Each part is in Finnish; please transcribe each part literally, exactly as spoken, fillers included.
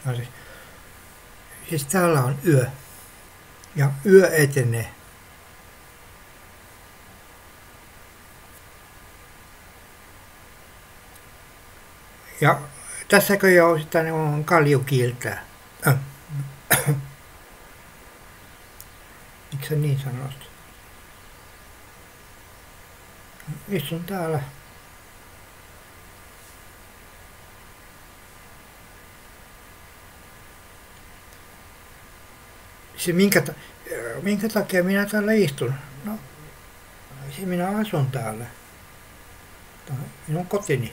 siis, siis täällä on yö. Ja yö etenee. Ja tässäkö jo sitä niin kalju kiiltää. Äh. Miksi sä niin sanoit? Istun täällä. Se minkä, minkä takia minä täällä istun? No, se minä asun täällä. Tämä on minun kotini.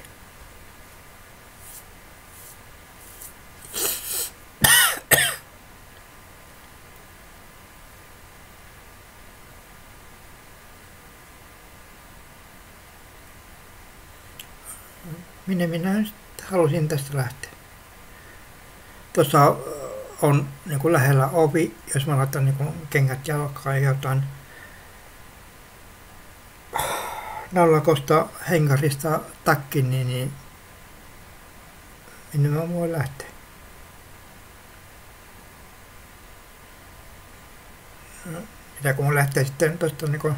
Minne minä halusin tästä lähteä? Tuossa on niin kuin lähellä ovi, jos mä laitan niin kuin kengät jalkaan ja jotain nallakosta henkarista takkin, niin, niin minne mä voin lähteä? No, mitä kun mä lähtee sitten tuosta niin kuin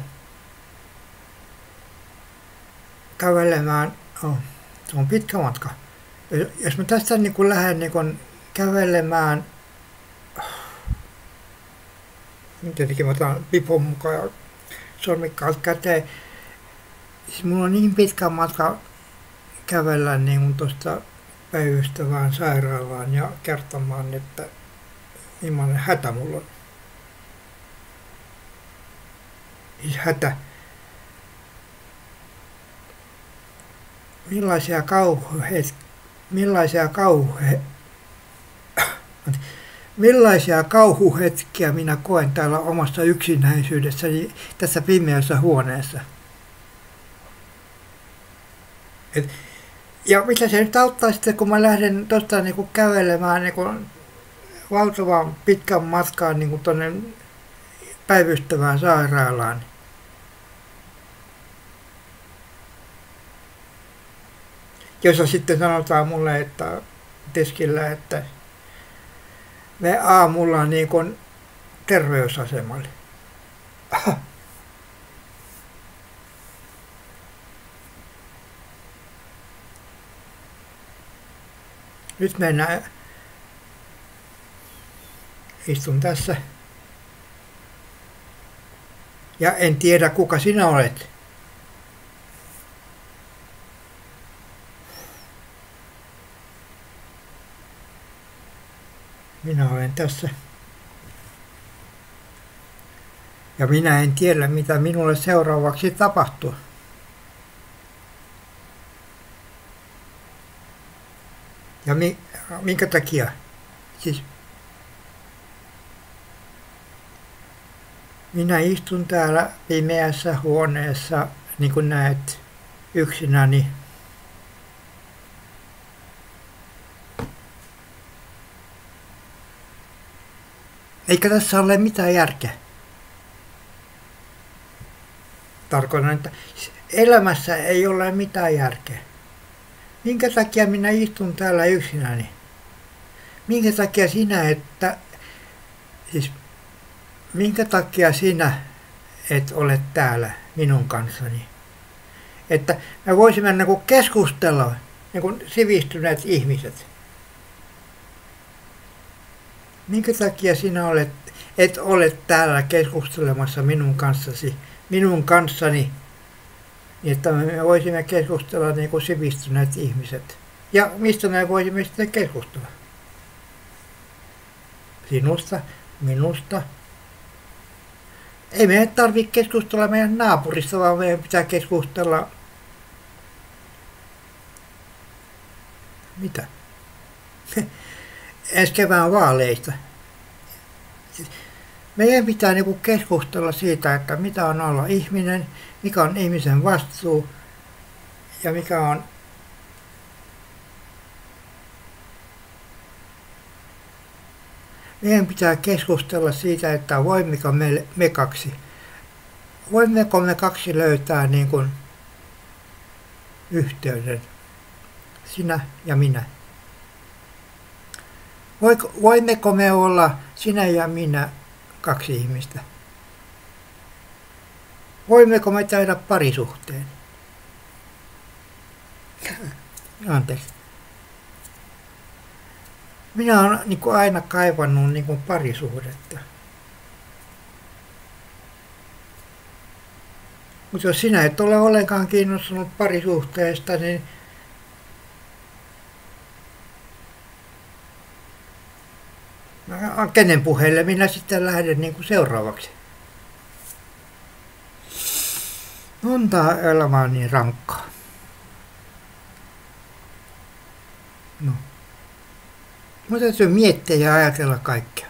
kävelemään, oh, se on pitkä matka. Jos mä tästä niin kuin lähden niin kuin kävelemään, tietenkin mä otan pipun mukaan ja sormikkaat käteen. Siis mulla on niin pitkä matka kävellä niin kuin tuosta päivystävään sairaalaan ja kertomaan, että millainen hätä mulla on. Siis hätä. Millaisia kauhuhetkiä, millaisia kauhe, millaisia kauhuhetkiä minä koen täällä omassa yksinäisyydessäni tässä pimeässä huoneessa. Et, ja mitä se nyt auttaa sitten, kun mä lähden tuosta niinku kävelemään niinku valtavan pitkän matkaan niinku tuonne päivystävään sairaalaan. Jossa sitten sanotaan mulle, että teskillä, että me aamulla niin kuin terveysasemalle. Aha. Nyt mennään. Istun tässä. Ja en tiedä, kuka sinä olet. Minä olen tässä. Ja minä en tiedä, mitä minulle seuraavaksi tapahtuu. Ja mi, minkä takia? Siis minä istun täällä pimeässä huoneessa, niin kuin näet, yksinäni. Eikä tässä ole mitään järkeä. Tarkoitan, että elämässä ei ole mitään järkeä. Minkä takia minä istun täällä yksinäni? Minkä takia sinä, että... Siis, minkä takia sinä et ole täällä minun kanssani? Että me voisimme niin kuin keskustella, niin kuin sivistyneet ihmiset. Minkä takia sinä olet, et ole täällä keskustelemassa minun kanssasi, minun kanssani, niin että me voisimme keskustella niin kuin sivistyneet ihmiset. Ja mistä me voisimme sitten keskustella? Sinusta, minusta. Ei meidän tarvitse keskustella meidän naapurista, vaan meidän pitää keskustella... Mitä? Ensi kevään vaaleista. Meidän pitää niinku keskustella siitä, että mitä on olla ihminen, mikä on ihmisen vastuu ja mikä on meidän pitää keskustella siitä, että voimmeko me, me kaksi, voimmeko me kaksi löytää niin kuin yhteyden, sinä ja minä. Voiko, voimmeko me olla sinä ja minä kaksi ihmistä? Voimmeko me käydä parisuhteen? Anteeksi. Minä olen niin kuin aina kaivannut niin kuin parisuhdetta. Mutta jos sinä et ole ollenkaan kiinnostunut parisuhteesta, niin kenen puheille minä sitten lähden niin kuin seuraavaksi? On tää elämä niin rankkaa. No. Mutta täytyy miettiä ja ajatella kaikkea.